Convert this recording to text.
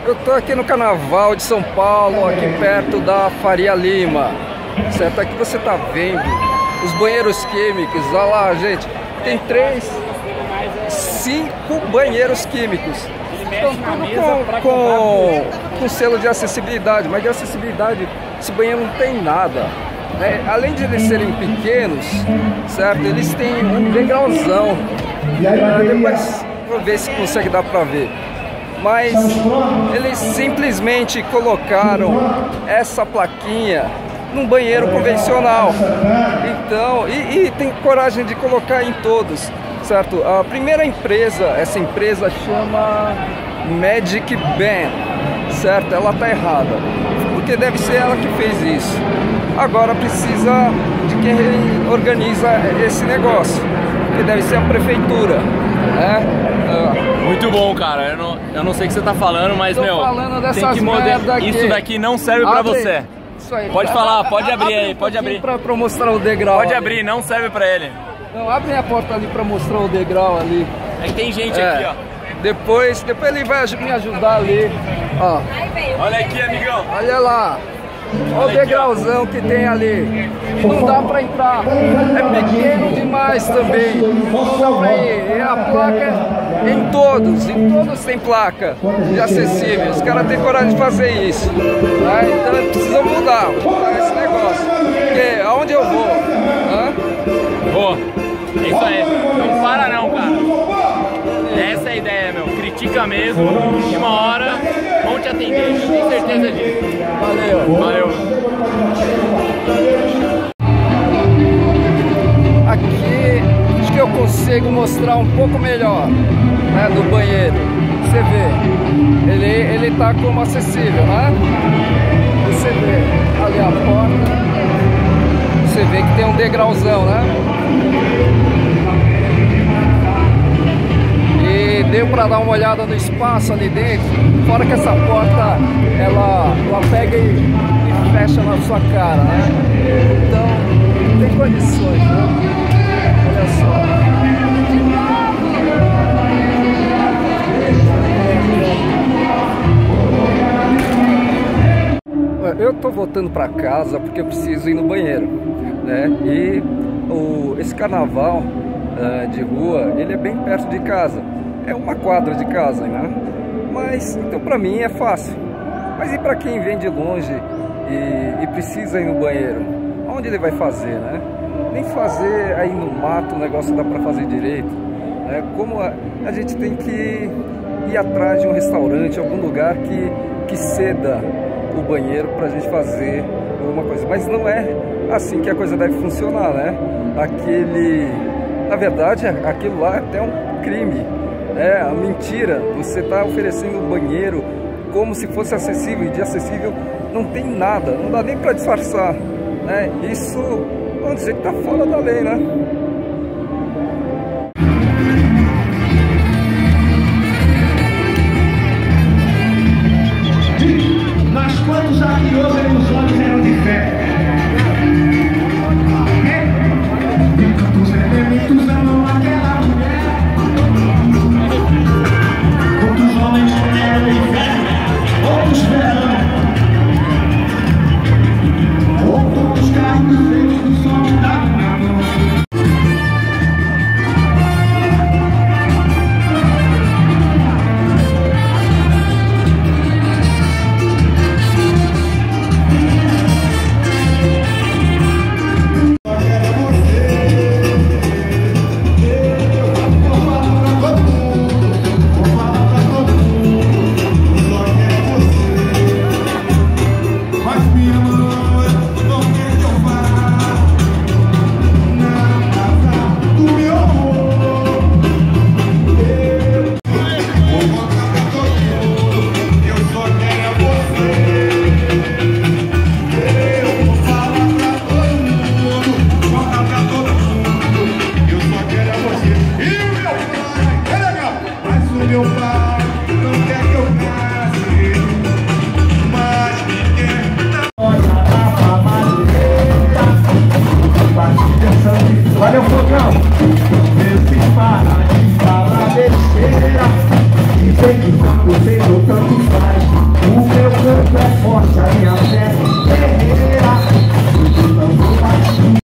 Eu tô aqui no Carnaval de São Paulo, aqui perto da Faria Lima. Certo? Aqui você tá vendo os banheiros químicos. Olha lá, gente. Tem 5 banheiros químicos. Estão tudo com selo de acessibilidade. Mas de acessibilidade, esse banheiro não tem nada. Né? Além de eles serem pequenos, certo? Eles têm um degrauzão. Depois vou ver se consegue dar pra ver. Mas eles simplesmente colocaram essa plaquinha num banheiro convencional. Então, e tem coragem de colocar em todos, certo? A primeira empresa, essa empresa chama Magic Ban, certo? Ela tá errada, porque deve ser ela que fez isso. Agora precisa de quem organiza esse negócio, que deve ser a prefeitura, né? Muito bom, cara. Eu não sei o que você tá falando, mas tô falando dessas tem que merda aqui. Isso daqui não serve pra você. Isso aí. Pode falar, pode abrir aí, pode abrir. Pra mostrar o degrau. Pode ali. abrir, não serve pra ele. Não, abre a porta ali pra mostrar o degrau ali. Aí tem gente aqui, ó. Depois ele vai me ajudar ali. Ó. Olha aqui, amigão. Olha lá. Olha o degrauzão que tem ali. Não dá pra entrar. É pequeno demais também. Não dá pra ir. E a placa em todos tem placa de acessível. Os caras têm coragem de fazer isso. Né? Então eles precisam mudar esse negócio. Porque aonde eu vou? Boa. É isso aí. Não para não, cara. Essa é a ideia, meu. Critica mesmo. E uma hora vão te atender. Eu tenho certeza disso. Valeu. Valeu. Aqui acho que eu consigo mostrar um pouco melhor, né, do banheiro. Você vê, ele tá como acessível, né? Você vê ali a porta. Você vê que tem um degrauzão, né? E deu para dar uma olhada no espaço ali dentro. Fora que essa porta ela pega e fecha na sua cara, né? Então tem condições, né? Olha só. Eu tô voltando para casa porque eu preciso ir no banheiro, né? E esse carnaval de rua, ele é bem perto de casa. É uma quadra de casa, né? Mas, então pra mim é fácil. Mas e pra quem vem de longe e precisa ir no banheiro? Onde ele vai fazer, né? Nem fazer aí no mato o negócio dá pra fazer direito, né? Como a gente tem que ir atrás de um restaurante, algum lugar que ceda o banheiro pra gente fazer alguma coisa. Mas não é assim que a coisa deve funcionar, né? Na verdade, aquilo lá é até um crime. É a mentira. Você está oferecendo um banheiro como se fosse acessível, e de acessível não tem nada, não dá nem para disfarçar, né? Isso, vamos dizer que está fora da lei, né?